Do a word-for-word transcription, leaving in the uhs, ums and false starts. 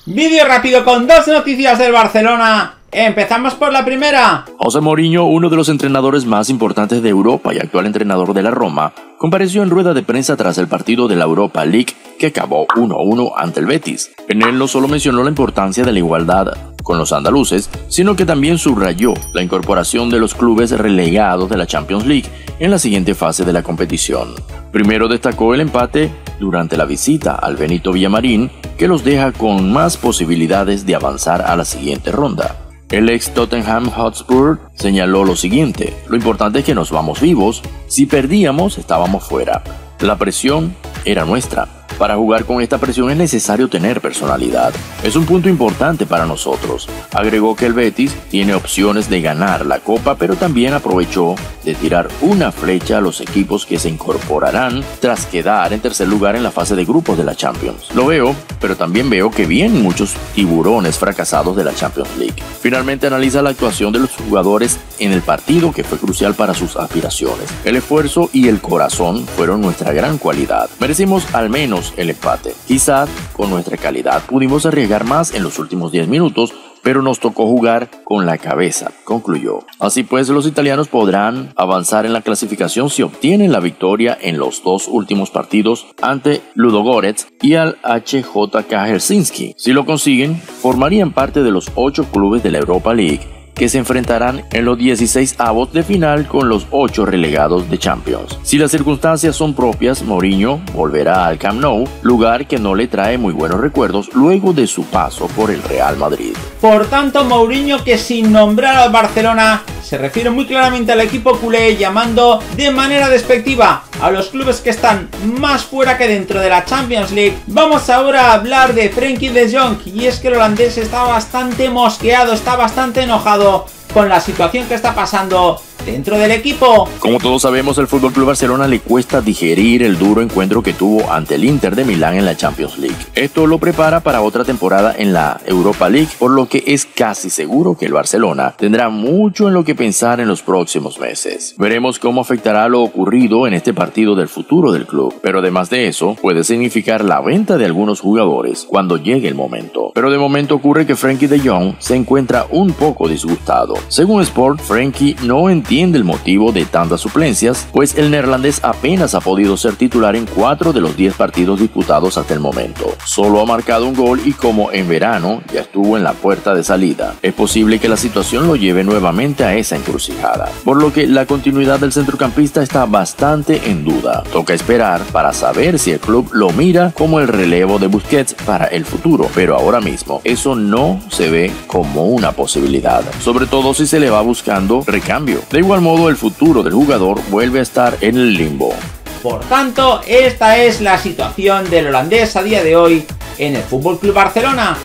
Vídeo rápido con dos noticias del Barcelona. Empezamos por la primera. José Mourinho, uno de los entrenadores más importantes de Europa y actual entrenador de la Roma, compareció en rueda de prensa tras el partido de la Europa League que acabó uno a uno ante el Betis. En él no solo mencionó la importancia de la igualdad con los andaluces, sino que también subrayó la incorporación de los clubes relegados de la Champions League en la siguiente fase de la competición. Primero destacó el empate durante la visita al Benito Villamarín, que los deja con más posibilidades de avanzar a la siguiente ronda. El ex Tottenham Hotspur señaló lo siguiente: lo importante es que nos vamos vivos, si perdíamos estábamos fuera. La presión era nuestra. Para jugar con esta presión es necesario tener personalidad. Es un punto importante para nosotros. Agregó que el Betis tiene opciones de ganar la Copa, pero también aprovechó de tirar una flecha a los equipos que se incorporarán tras quedar en tercer lugar en la fase de grupos de la Champions. Lo veo, pero también veo que vienen muchos tiburones fracasados de la Champions League. Finalmente analiza la actuación de los jugadores en el partido, que fue crucial para sus aspiraciones. El esfuerzo y el corazón fueron nuestra gran cualidad. Merecimos al menos el empate. Quizás con nuestra calidad pudimos arriesgar más en los últimos diez minutos, pero nos tocó jugar con la cabeza, concluyó. Así pues, los italianos podrán avanzar en la clasificación si obtienen la victoria en los dos últimos partidos ante Ludogorets y al H J K Helsinki. Si lo consiguen, formarían parte de los ocho clubes de la Europa League que se enfrentarán en los dieciséis avos de final con los ocho relegados de Champions. Si las circunstancias son propias, Mourinho volverá al Camp Nou, lugar que no le trae muy buenos recuerdos luego de su paso por el Real Madrid. Por tanto, Mourinho, que sin nombrar al Barcelona, se refiere muy claramente al equipo culé, llamando de manera despectiva a los clubes que están más fuera que dentro de la Champions League. Vamos ahora a hablar de Frenkie de Jong, y es que el holandés está bastante mosqueado, está bastante enojado con la situación que está pasando dentro del equipo. Como todos sabemos, el F C Barcelona le cuesta digerir el duro encuentro que tuvo ante el Inter de Milán en la Champions League. Esto lo prepara para otra temporada en la Europa League, por lo que es casi seguro que el Barcelona tendrá mucho en lo que pensar en los próximos meses. Veremos cómo afectará lo ocurrido en este partido del futuro del club, pero además de eso, puede significar la venta de algunos jugadores cuando llegue el momento. Pero de momento ocurre que Frenkie de Jong se encuentra un poco disgustado. Según Sport, Frenkie no entiende el motivo de tantas suplencias, pues el neerlandés apenas ha podido ser titular en cuatro de los diez partidos disputados hasta el momento. Solo ha marcado un gol y, como en verano, ya estuvo en la puerta de salida. Es posible que la situación lo lleve nuevamente a esa encrucijada, por lo que la continuidad del centrocampista está bastante en duda. Toca esperar para saber si el club lo mira como el relevo de Busquets para el futuro, pero ahora mismo eso no se ve como una posibilidad, sobre todo si se le va buscando recambio. De igual modo, el futuro del jugador vuelve a estar en el limbo. Por tanto, esta es la situación del holandés a día de hoy en el F C Barcelona.